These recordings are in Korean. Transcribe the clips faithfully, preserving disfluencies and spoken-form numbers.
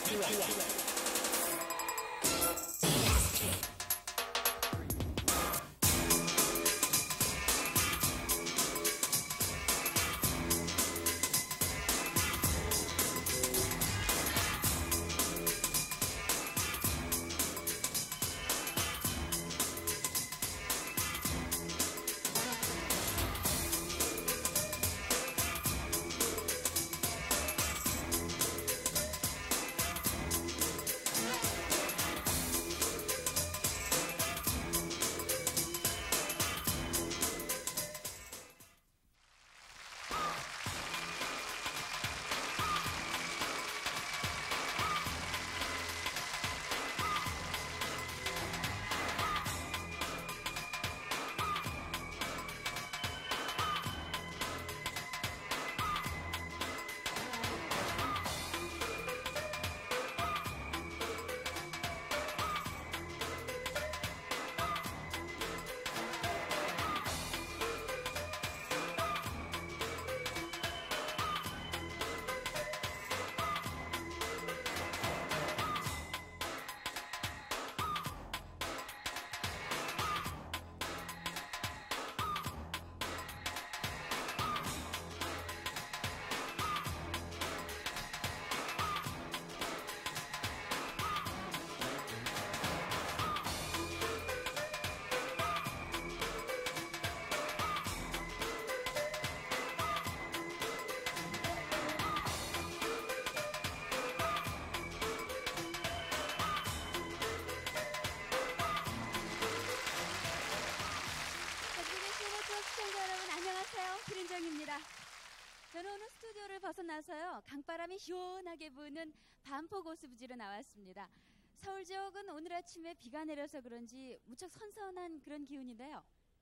저는 오늘 스튜디오를 벗어나서요, 강바람이 시원하게 부는 반포고수부지로 나왔습니다. 서울 지역은 오늘 아침에 비가 내려서 그런지 무척 선선한 그런 기운인데요.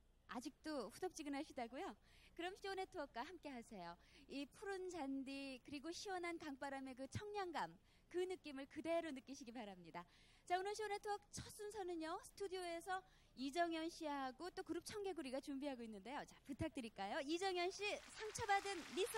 아직도 후덥지근하시다고요? 그럼 쇼 네트워크와 함께 하세요. 이 푸른 잔디 그리고 시원한 강바람의 그 청량감, 그 느낌을 그대로 느끼시기 바랍니다. 자, 오늘 쇼 네트워크 첫 순서는요, 스튜디오에서 이정현 씨하고 또 그룹 청개구리가 준비하고 있는데요. 자, 부탁드릴까요? 이정현 씨, 상처받은 미소.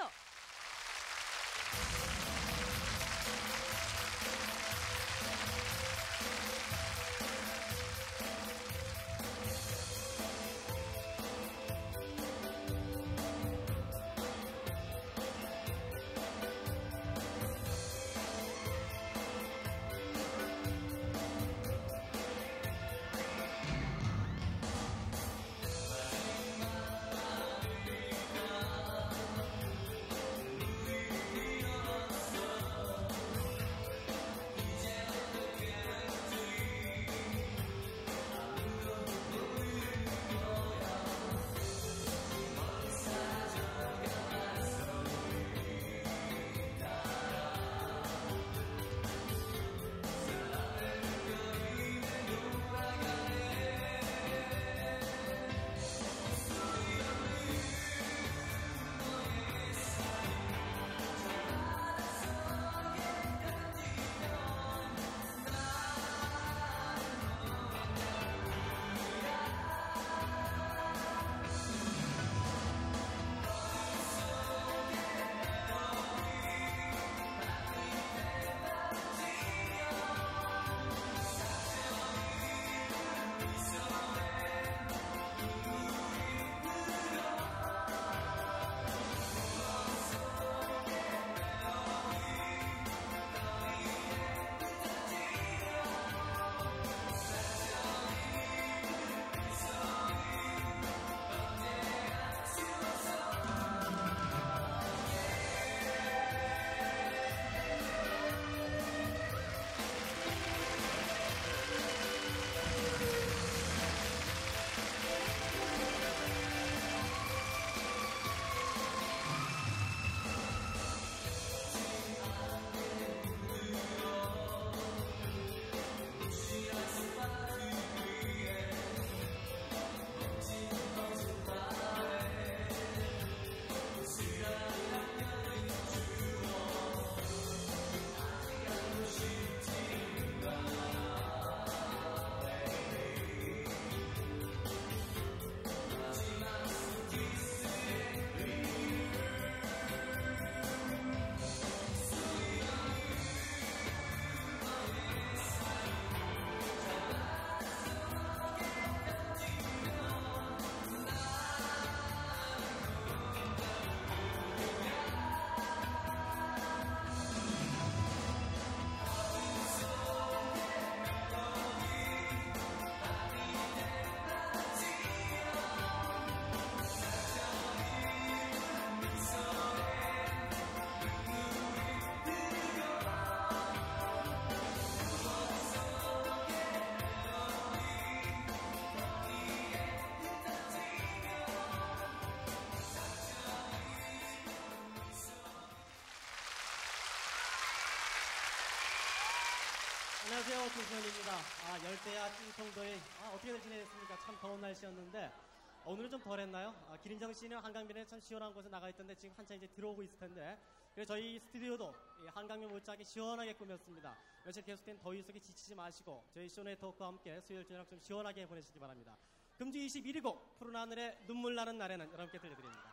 안녕하세요, 김수현입니다. 아, 열대야 찐통도에 아, 어떻게들 지내셨습니까? 참 더운 날씨였는데 오늘은 좀 덜했나요? 아, 기린정 씨는 한강변에 참 시원한 곳에 나가 있던데 지금 한참 이제 들어오고 있을 텐데 그래서 저희 스튜디오도 이 한강변 못지않게 시원하게 꾸몄습니다. 며칠 계속된 더위 속에 지치지 마시고 저희 쇼네트워크와 함께 수요일 저녁 좀 시원하게 보내시기 바랍니다. 금주 이십일 위 곡 푸른 하늘에 눈물 나는 날에는 여러분께 들려드립니다.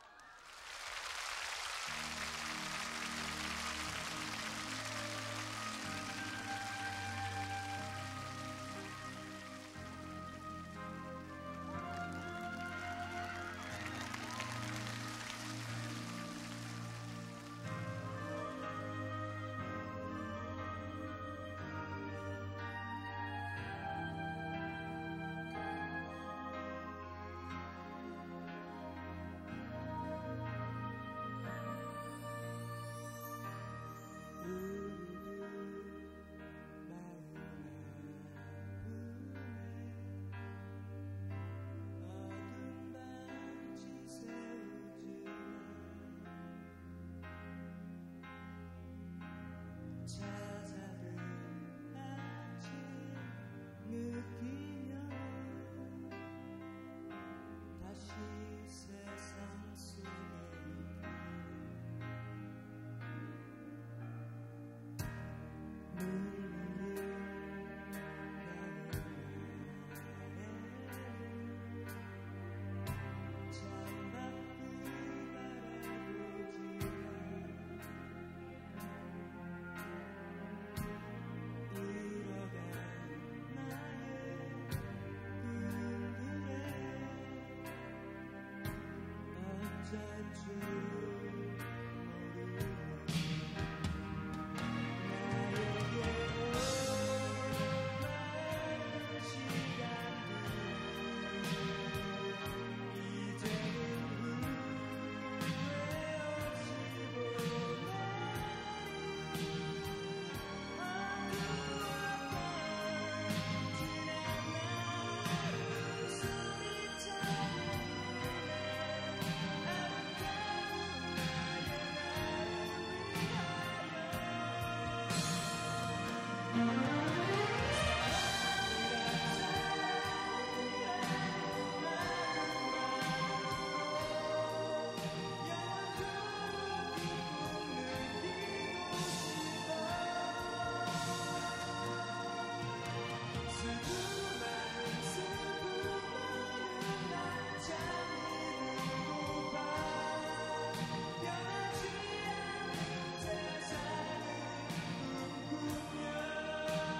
세상은 꿈꾸며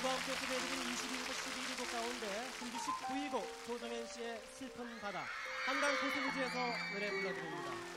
오늘과 함께 소개해드린 이십이 위부터 십일 위곡 가운데 준비 십구 위곡 조정현 씨의 슬픈 바다 한강 고수부지에서 노래 불러드립니다.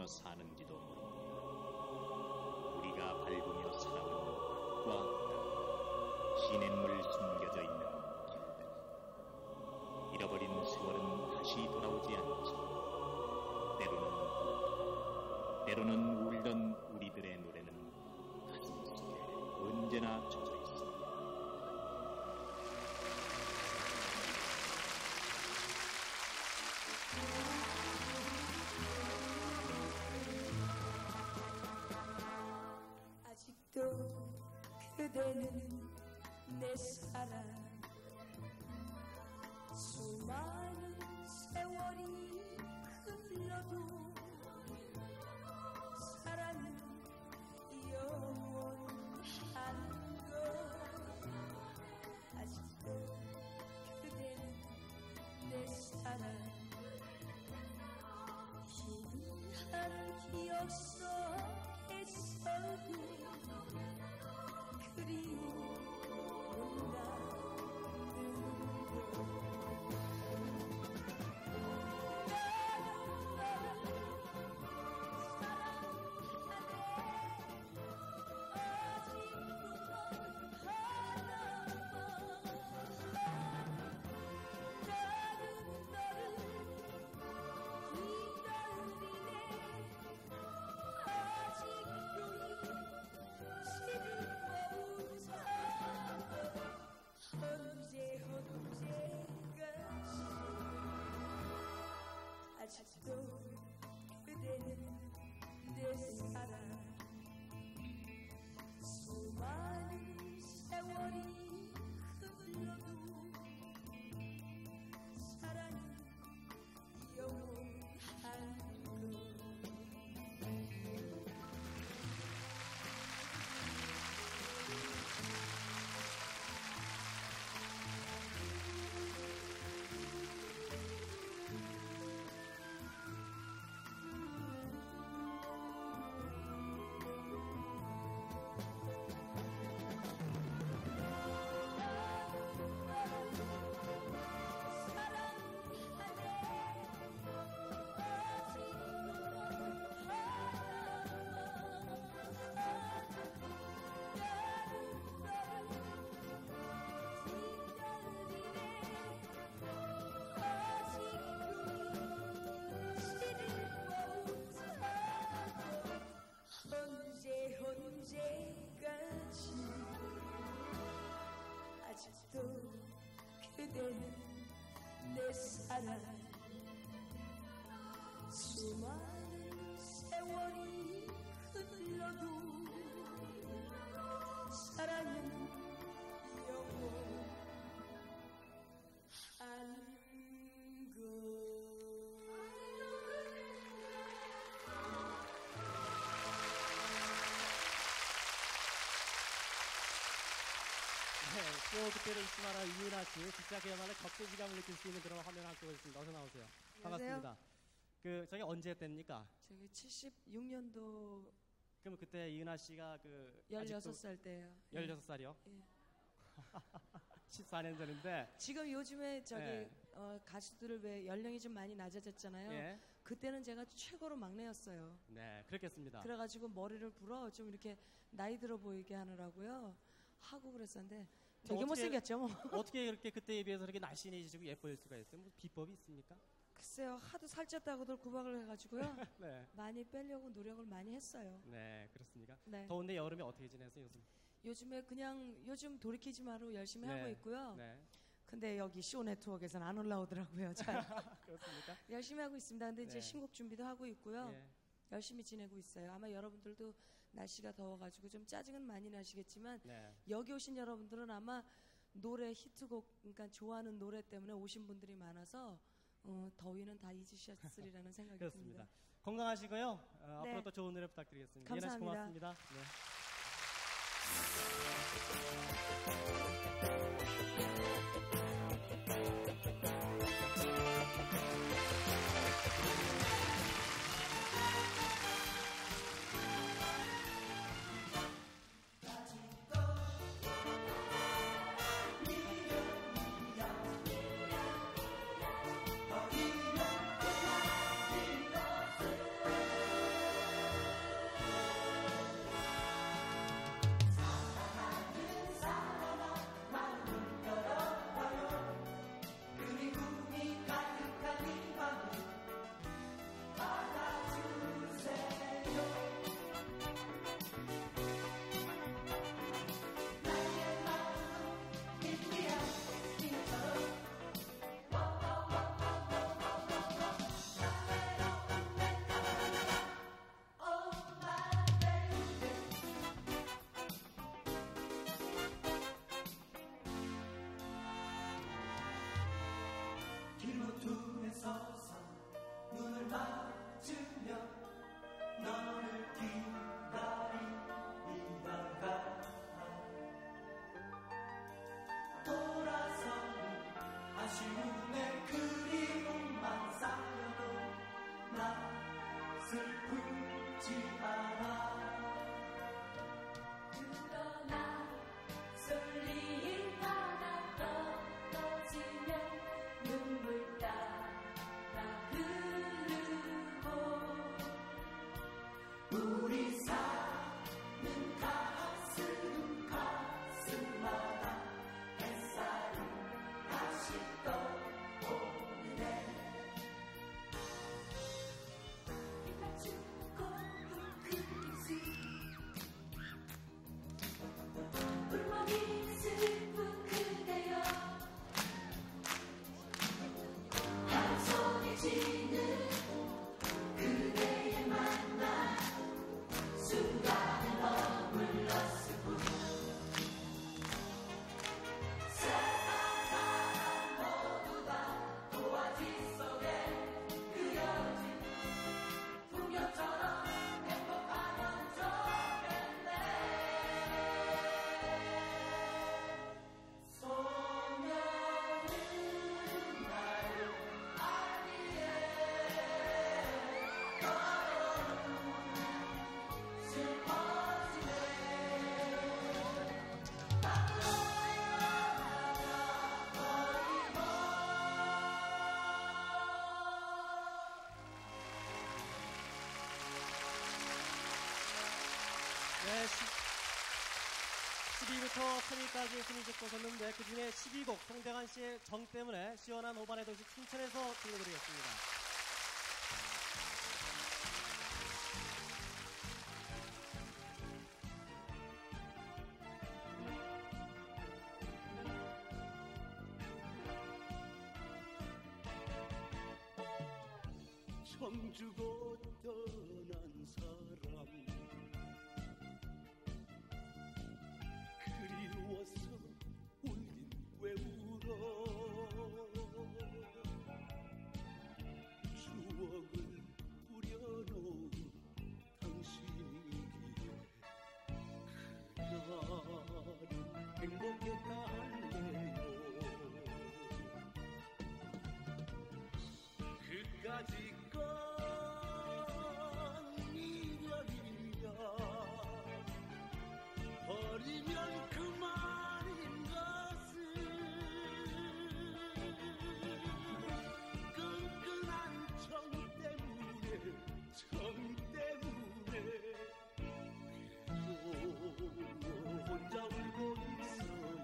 사는지도 모릅니다. 우리가 밟으며 살아온 꽉 시냇물 숨겨져 있는 길들. 잃어버린 세월은 다시 돌아오지 않지. 때로는 울고, 때로는 울던 우리들의 노래는 가슴 속에 언제나 젖어 있습니다. 아직도 그대는 내 사랑 수많은 세월이 흘러도 사랑은 영원한 것 아직도 그대는 내 사랑 희미한 기억 속에서도 그리운다 아직도 그대는 내 사랑 수많은 세월이 흘러도 사랑은 영원한 것 아직도 그대는 내 사랑 수많은 세월이 흘러도 사랑은 영원한 것 또 그때를 잊지 마라 이은하 씨, 진짜 그야말로 격세지감을 느낄 수 있는 그런 화면을 함께 보셨습니다. 어서 나오세요. 반갑습니다. 그 저희 언제 때입니까? 저기 칠십육 년도 그럼 그때 이은하 씨가 그 열여섯 살 때요. 열여섯 살이요? 예. 십사 년 전인데 지금 요즘에 저기 예. 어, 가수들을 왜 연령이 좀 많이 낮아졌잖아요. 예. 그때는 제가 최고로 막내였어요. 네, 그렇겠습니다. 그래가지고 머리를 불어 좀 이렇게 나이 들어 보이게 하느라고요. 하고 그랬었는데 되게 어떻게- 못생겼죠 뭐. 어떻게 그렇게 그때에 비해서 그렇게 날씬해지시고 예뻐질 수가 있어요? 뭐 비법이 있습니까? 글쎄요, 하도 살쪘다고들 구박을 해가지고요. 네. 많이 빼려고 노력을 많이 했어요. 네, 그렇습니까? 네. 더운데 여름에 어떻게 지내세요, 요즘? 요즘에 그냥 요즘 돌이키지 마로 열심히 네. 하고 있고요. 네. 근데 여기 쇼 네트워크에서는 안 올라오더라고요. 잘. 그렇습니까? 열심히 하고 있습니다. 근데 이제 네. 신곡 준비도 하고 있고요. 예. 열심히 지내고 있어요. 아마 여러분들도 날씨가 더워가지고 좀 짜증은 많이 나시겠지만 네. 여기 오신 여러분들은 아마 노래 히트곡, 그러니까 좋아하는 노래 때문에 오신 분들이 많아서 어, 더위는 다 잊으셨으리라는 생각이 그렇습니다. 듭니다. 건강하시고요. 어, 네. 앞으로 또 좋은 노래 부탁드리겠습니다. 감사합니다. 이은하 씨 고맙습니다. 네. 서서 눈을 맞으며 너를 기다리다가 돌아서는 아쉬움의 그리움만 쌓여도 나 슬프지 않아. 그러나 솔리인 바다 떨어지면 눈물 따라 흐르고 우리 사는 가슴 가슴마다 햇살이 다시 떠오르네. 해가 죽고 그 빛이 울먹이 슬픈 그대여 한 손에 쥐는 그대의 만남 순간을 머물렀을 뿐 세상 사람 모두 다 도화지 속에 그려진 풍경처럼 행복하면 좋겠네. 소녀는 나를 알기에 슬퍼지네. 네, 십 위부터 삼 위까지 순위씩 보셨는데 그 중에 십이 곡 송대관 씨의 정 때문에 시원한 오반의 도시 춘천에서 들려드리겠습니다. 정주고 떠난 사람 그리워서 울긴 왜 울어. 추억을 뿌려놓은 당신이기에 그날은 행복했다 할래요. 그까지 건 미련이야. 버리면 그만인 것을 끈끈한 정 때문에 정 때문에 그래도 혼자 울고 있어요.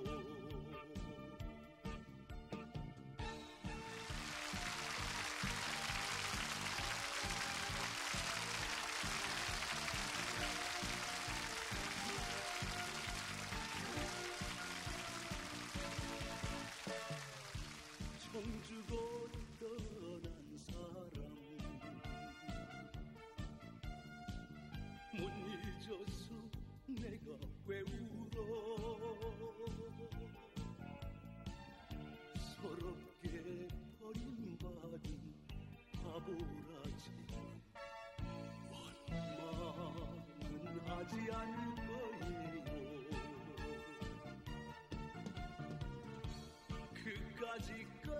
정주고 떠난 사람 못 잊어서 내가 왜 울어. 서럽게 버림받은 바보라지 원망은 하지 않을 거예요. 그까지 건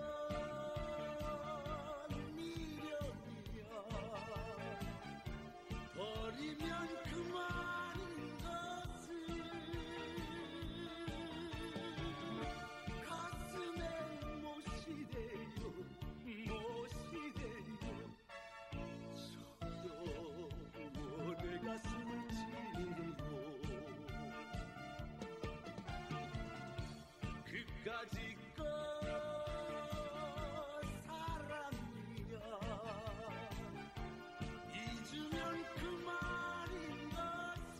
미련이야. 버리면 그만인 것을 가슴에 못시대요 못시대요. 서러워 내 가슴을 치네요. 그까지 건 사랑이야. 잊으면 그만인 것을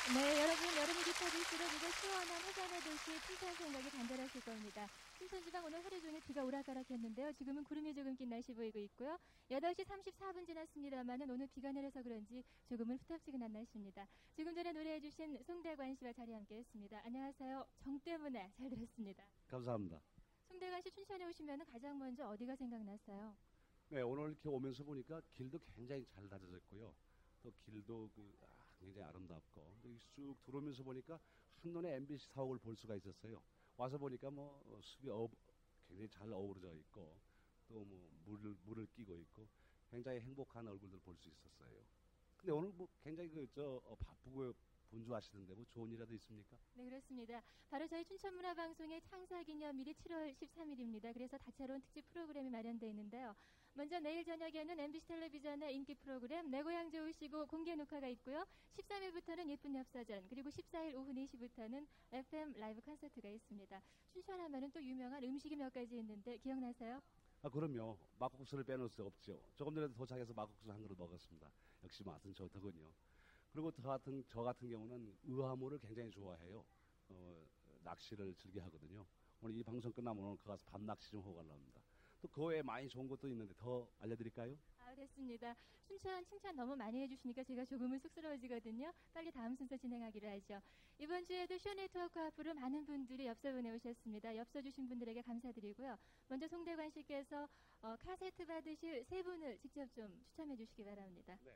네, 여러분 여름이 깊어질수록 이거 시원한 해변의 도시 춘천 생각이 간절하실 겁니다. 춘천지방 오늘 하루 종일 비가 오락가락했는데요. 지금은 구름이 조금 낀 날씨 보이고 있고요. 여덟 시 삼십사 분 지났습니다만은 오늘 비가 내려서 그런지 조금은 후텁지근한 날씨입니다. 지금 전에 노래해 주신 송대관 씨와 자리 함께했습니다. 안녕하세요. 정 때문에 잘 들었습니다. 감사합니다. 송대관 씨 춘천에 오시면 가장 먼저 어디가 생각났어요? 네, 오늘 이렇게 오면서 보니까 길도 굉장히 잘 다져졌고요. 또 길도 그 아, 굉장히 아름답고 여기 쑥 들어오면서 보니까 한눈에 엠비씨 사옥을 볼 수가 있었어요. 와서 보니까 뭐 어, 숲이 어, 굉장히 잘 어우러져 있고 또 뭐 물을 물을 끼고 있고 굉장히 행복한 얼굴들 볼 수 있었어요. 근데 오늘 뭐 굉장히 그저 어, 바쁘고 분주하시던데 뭐 좋은 일이라도 있습니까? 네, 그렇습니다. 바로 저희 춘천문화방송의 창사기념일이 칠월 십삼일입니다. 그래서 다채로운 특집 프로그램이 마련되어 있는데요. 먼저 내일 저녁에는 엠비씨 텔레비전의 인기 프로그램 내 고향 좋으시고 공개 녹화가 있고요. 십삼일부터는 예쁜 엽서전, 그리고 십사일 오후 네 시부터는 에프엠 라이브 콘서트가 있습니다. 춘천 하면은 또 유명한 음식이 몇 가지 있는데 기억나세요? 아, 그럼요. 막국수를 빼놓을 수 없죠. 조금 전에도 도착해서 막국수 한 그릇 먹었습니다. 역시 맛은 좋더군요. 그리고 저 같은, 저 같은 경우는 의화물을 굉장히 좋아해요. 어, 낚시를 즐겨 하거든요. 오늘 이 방송 끝나면 오늘 가서 밤낚시 좀 하고 가려합니다. 또 그 외에 많이 좋은 것도 있는데 더 알려드릴까요? 아, 됐습니다. 춘천 칭찬 너무 많이 해주시니까 제가 조금은 쑥스러워지거든요. 빨리 다음 순서 진행하기로 하죠. 이번 주에도 쇼네트워크 앞으로 많은 분들이 엽서 보내오셨습니다. 엽서 주신 분들에게 감사드리고요. 먼저 송대관 씨께서 어, 카세트 받으실 세 분을 직접 좀 추첨해 주시기 바랍니다. 네.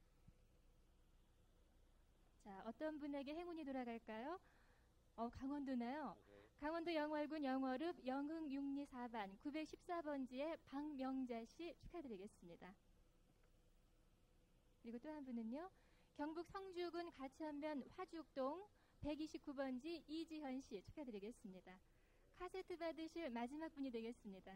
자, 어떤 분에게 행운이 돌아갈까요? 어, 강원도나요? 오케이. 강원도 영월군 영월읍 영흥육리 사반 구백십사 번지의 박명자 씨 축하드리겠습니다. 그리고 또 한 분은요. 경북 성주군 가천면 화죽동 백이십구 번지 이지현 씨 축하드리겠습니다. 카세트 받으실 마지막 분이 되겠습니다.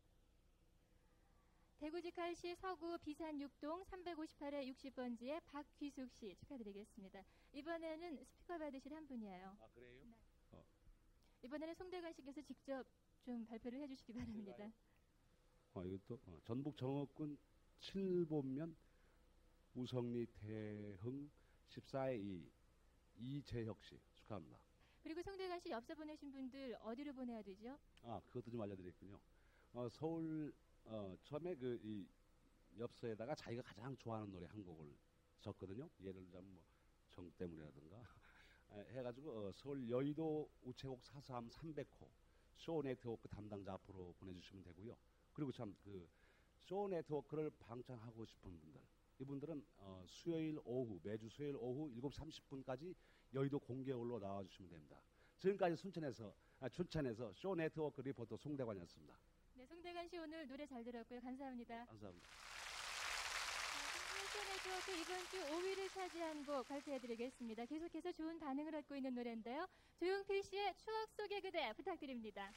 대구직할시 서구 비산육동 삼백오십팔 회 육십 번지의 박귀숙 씨 축하드리겠습니다. 이번에는 스피커 받으실 한 분이에요. 아, 그래요? 네. 어. 이번에는 송대관 씨께서 직접 좀 발표를 해주시기 바랍니다. 어, 이것도 어, 전북 정읍군 칠본면 우성리 대흥 십사의 이 이재혁 씨 축하합니다. 그리고 송대관 씨 엽서 보내신 분들 어디로 보내야 되죠? 아, 그것도 좀 알려드렸군요. 어, 서울 어, 처음에 그 이 엽서에다가 자기가 가장 좋아하는 노래 한 곡을 적거든요. 예를 들자면 뭐 정 때문이라든가 해가지고 어, 서울 여의도 우체국 사서함 삼백 호 쇼 네트워크 담당자 앞으로 보내주시면 되고요. 그리고 참 그 쇼 네트워크를 방청하고 싶은 분들 이분들은 어, 수요일 오후 매주 수요일 오후 일곱 시 삼십 분까지 여의도 공개홀로 나와주시면 됩니다. 지금까지 순천에서 아, 춘천에서 쇼 네트워크 리포터 송대관이었습니다. 네, 송대관 씨 오늘 노래 잘 들었고요. 감사합니다. 감사합니다. 쇼네트워크 이번 주 오 위를 차지한 곡 발표해드리겠습니다. 계속해서 좋은 반응을 얻고 있는 노래인데요. 조용필 씨의 추억 속의 그대 부탁드립니다.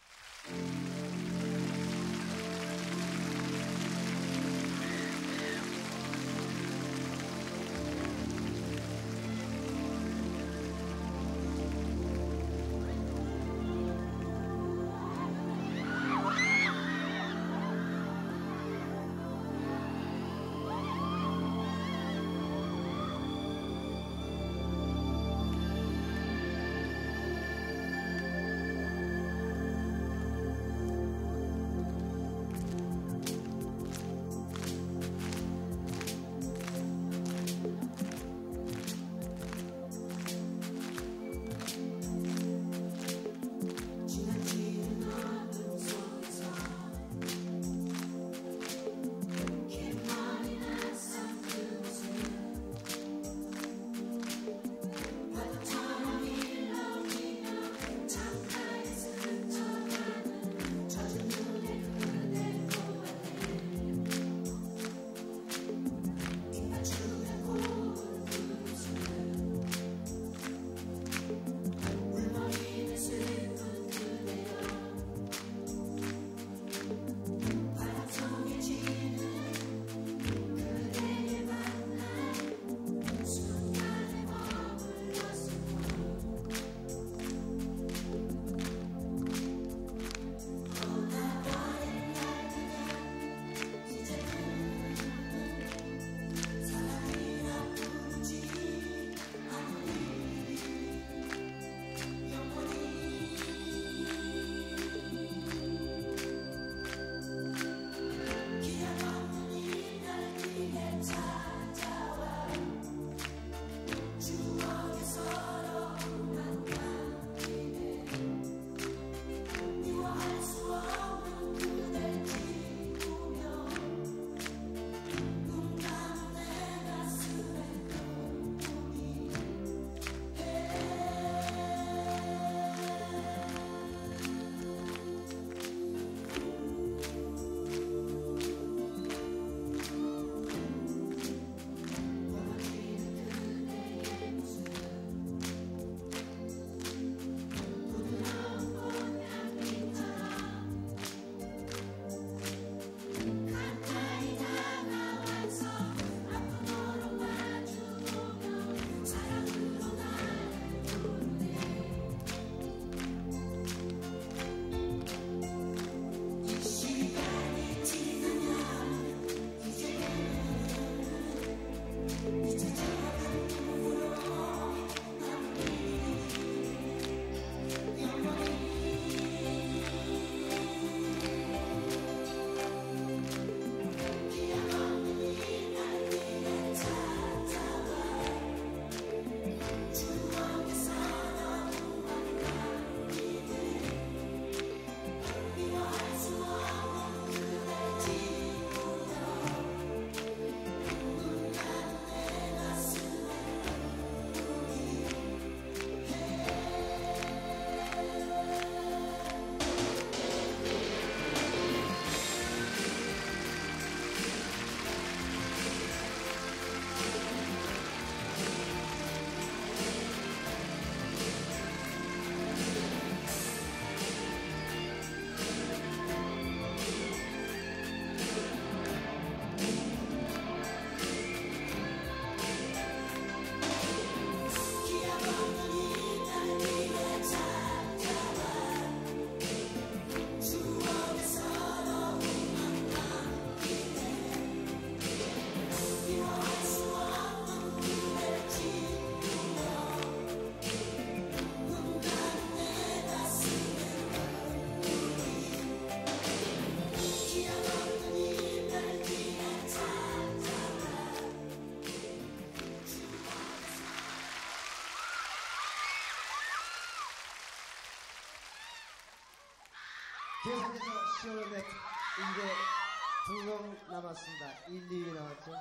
계속해서 시원한 넷 이제 두 곡 남았습니다. 일, 이 위 나왔죠.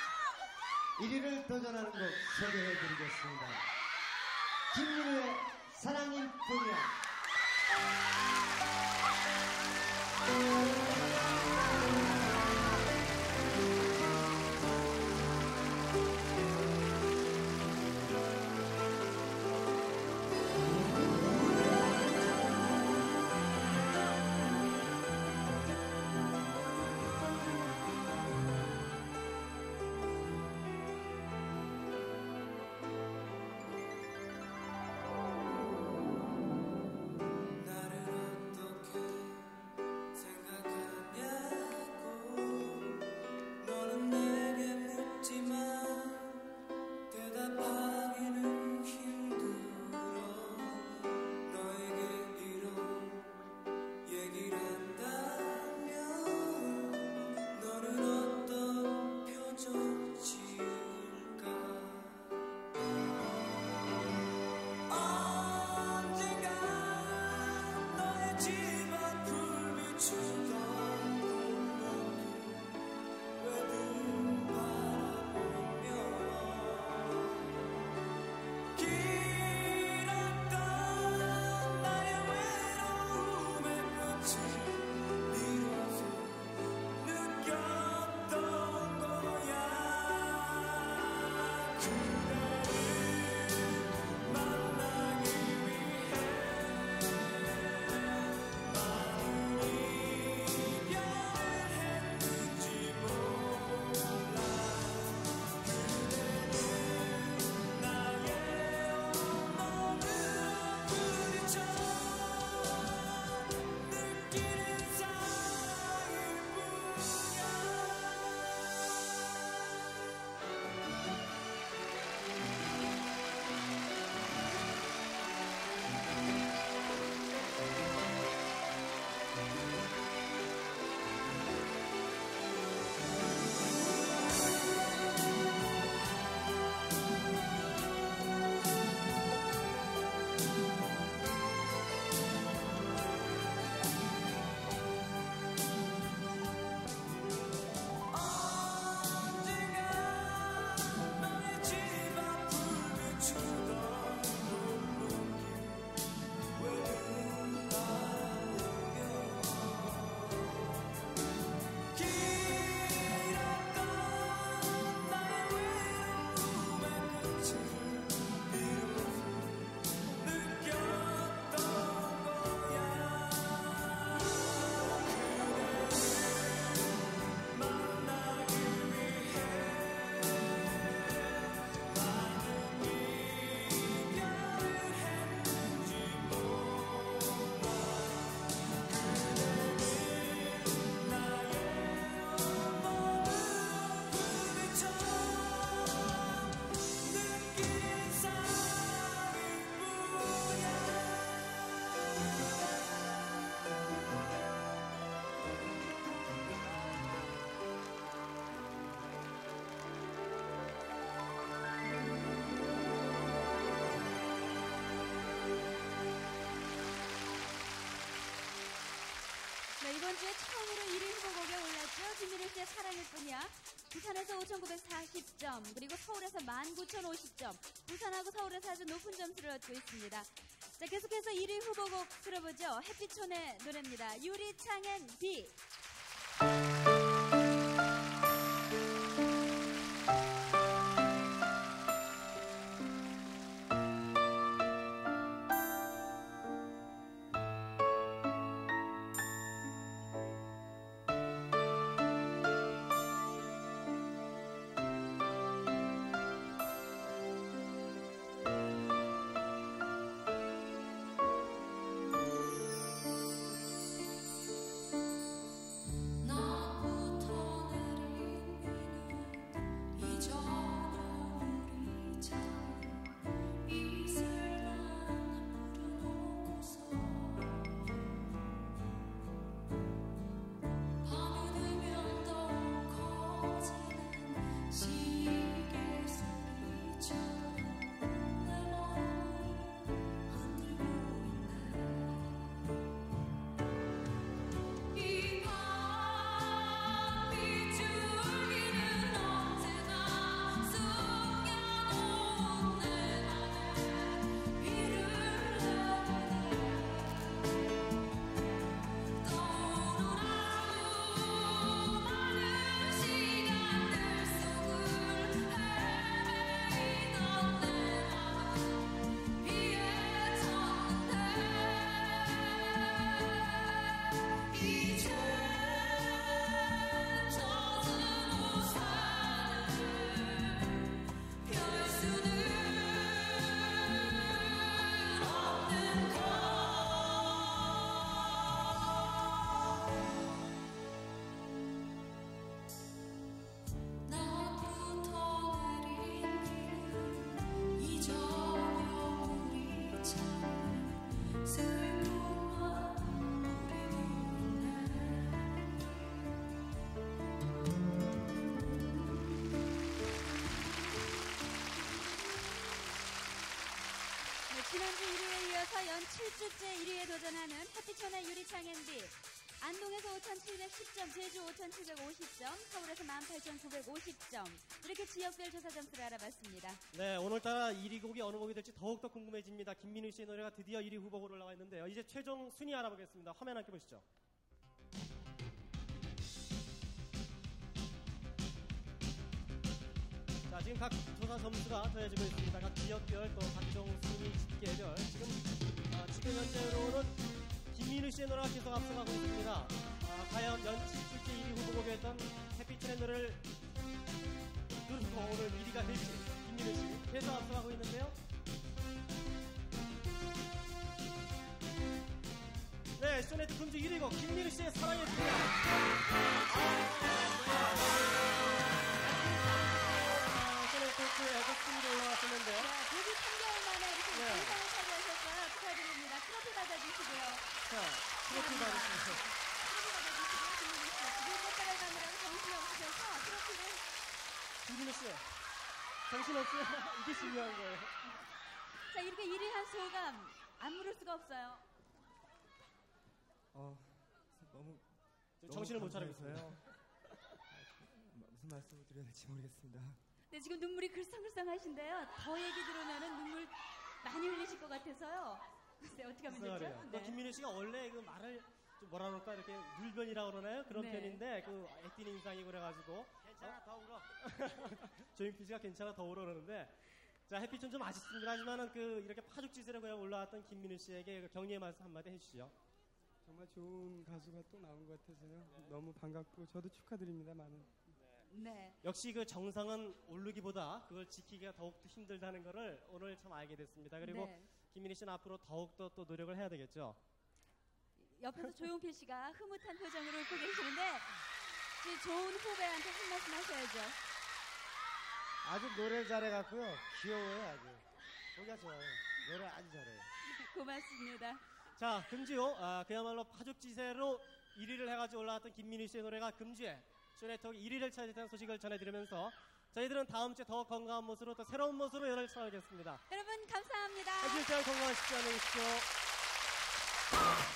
일 위를 도전하는 곡 소개해드리겠습니다. 김민우의 사랑일 뿐이야. 나를 어떻게 생각하는지 지난주에 처음으로 일 위 후보곡에 올랐죠. 김민우 씨의 사랑일 뿐이야. 부산에서 오천구백사십 점, 그리고 서울에서 만 구천오십 점, 부산하고 서울에서 아주 높은 점수를 얻고 있습니다. 자, 계속해서 일 위 후보곡 들어보죠. 햇빛촌의 노래입니다. 유리창엔 비. 지난주 일 위에 이어서 연 칠 주째 일 위에 도전하는 햇빛촌의 유리창엔 비. 안동에서 오천칠백십 점, 제주 오천칠백오십 점, 서울에서 만 팔천구백오십 점. 이렇게 지역별 조사 점수를 알아봤습니다. 네, 오늘따라 일 위 곡이 어느 곡이 될지 더욱더 궁금해집니다. 김민우 씨의 노래가 드디어 일 위 후보로 올라와 있는데요. 이제 최종 순위 알아보겠습니다. 화면 함께 보시죠. 자, 지금 각 조사 점수가 더해지고 있습니다. 각 지역별 또 각종 순위 집계별. 지금 아, 지금 현재로는 김민우 씨의 노래가 계속 앞서가고 있습니다. 아, 과연 연 칠 주째 일 위 후보곡이었던 햇빛촌의 노래를 누르고 오늘 일 위가 될지 김민우 씨 계속 앞서가고 있는데요. 네, 쇼네트 금주 일 위곡 김민우 씨의 사랑의 피아. 쇼네트에서 순위로 올라왔었는데 네, 데뷔 삼 개월 만에 이렇게 네. 정상을 차지하셨어요. 축하드립니다. 트로피 받아주시고요. 자, 트로피 받으시면서 트로피 받아주시고요. 김민우 씨. 지금 꽃다발 가느라고 정신이 없으셔서 트로피를. 김민우 씨 정신없어요. 이게 중요한 거예요. 자, 이렇게 일 위 한 소감 안 물을 수가 없어요. 어, 너무 정신을 못 차리고 있어요. 무슨 말씀을 드려야 될지 모르겠습니다. 네, 지금 눈물이 글썽글썽하신데요. 더 얘기 들으면은 눈물 많이 흘리실 것 같아서요. 글쎄 어떻게 하면 되죠? 네. 또 김민우 씨가 원래 그 말을 좀 뭐라 그럴까 이렇게 눌변이라고 그러나요? 그런 네. 편인데 그 액팅 인상이 그래가지고 괜찮아 더 울어. 조용필 씨가 괜찮아 더 울어 그러는데 자 햇빛은 좀 아쉽습니다. 하지만은 그 이렇게 파죽지세로 그냥 올라왔던 김민우 씨에게 그 격려의 말씀 한마디 해주시죠. 정말 좋은 가수가 또 나온 것 같아서요. 너무 반갑고 저도 축하드립니다. 많은. 네. 역시 그 정상은 오르기보다 그걸 지키기가 더욱더 힘들다는 거를 오늘 참 알게 됐습니다. 그리고 네. 김민우 씨는 앞으로 더욱더 또 노력을 해야 되겠죠. 옆에서 조용필 씨가 흐뭇한 표정으로 웃고 계시는데 이제 좋은 후배한테 한 말씀 하셔야죠. 아주 노래 잘해갖고요. 귀여워요, 아주. 보기가 좋아요. 노래 아주 잘해요. 고맙습니다. 자, 금지요. 아, 그야말로 파죽지세로 일 위를 해가지고 올라왔던 김민우 씨의 노래가 금주에 쇼네트워크 일 위를 차지했다는 소식을 전해드리면서 저희들은 다음 주에 더 건강한 모습으로 또 새로운 모습으로 여러분을 찾아뵙겠습니다. 여러분 감사합니다. 해주실 때 건강하십시오. 안녕히 계십시오.